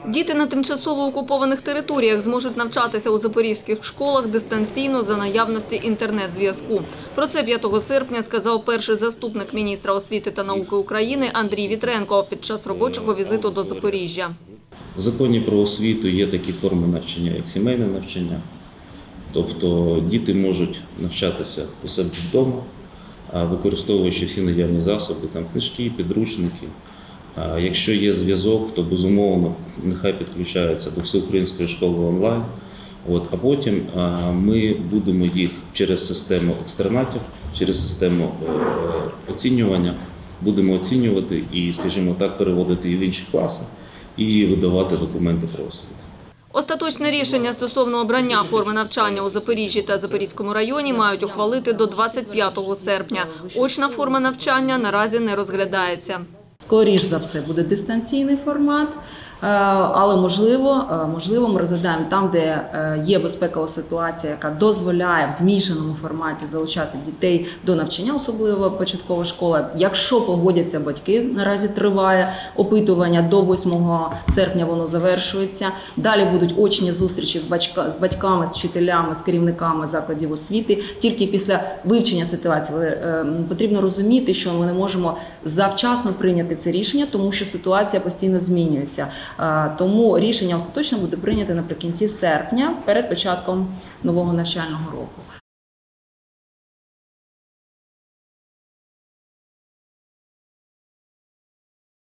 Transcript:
Діти на тимчасово окупованих територіях зможуть навчатися у запорізьких школах дистанційно за наявності інтернет-зв'язку. Про це 5 серпня сказав перший заступник міністра освіти та науки України Андрій Вітренко під час робочого візиту до Запоріжжя. В законі про освіту є такі форми навчання, як сімейне навчання. Тобто діти можуть навчатися у себе вдома, використовуючи всі наявні засоби, там книжки, підручники. Якщо є зв'язок, то безумовно нехай підключаються до всеукраїнської школи онлайн. А потім ми будемо їх через систему екстернатів, через систему оцінювання, будемо оцінювати і, скажімо так, переводити їх в інші класи і видавати документи про освіту. Остаточне рішення стосовно обрання форми навчання у Запоріжжі та Запорізькому районі мають ухвалити до 25 серпня. Очна форма навчання наразі не розглядається. Скоріше за все буде дистанційний формат, але можливо ми розглядаємо там, де є безпекова ситуація, яка дозволяє в змішаному форматі залучати дітей до навчання, особливо початкова школа. Якщо погодяться батьки, наразі триває опитування, до 8 серпня воно завершується. Далі будуть очні зустрічі з батьками, з вчителями, з керівниками закладів освіти. Тільки після вивчення ситуації потрібно розуміти, що ми не можемо завчасно прийняти це рішення, тому що ситуація постійно змінюється. Тому рішення остаточно буде прийнято наприкінці серпня, перед початком нового навчального року.